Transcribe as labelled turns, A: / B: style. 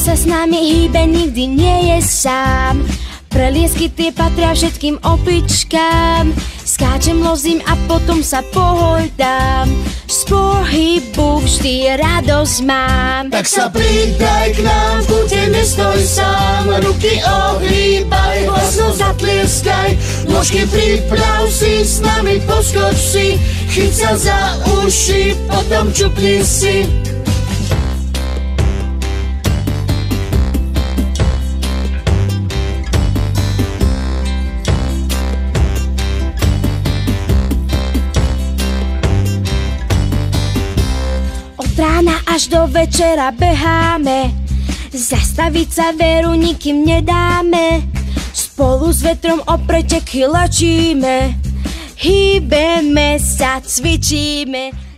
A: sa s nami hýbe, nikdy nie je sám. Preliesky tie patria všetkým opičkám. Skáčem, lozím a potom sa pohojdám. Z pohybu vždy radosť mám.
B: Tak sa pridaj k nám, v kúte nestoj sám. Ruky ohýbaj, hlasno zatlieskaj. Nôžky priprav si, s nami poskoč si. Chyť sa za uši, potom čupni si.
A: Rána až do večera beháme, zastaviť sa veru nikým nedáme. Spolu s vetrom o preteky lačíme, hýbeme sa, cvičíme.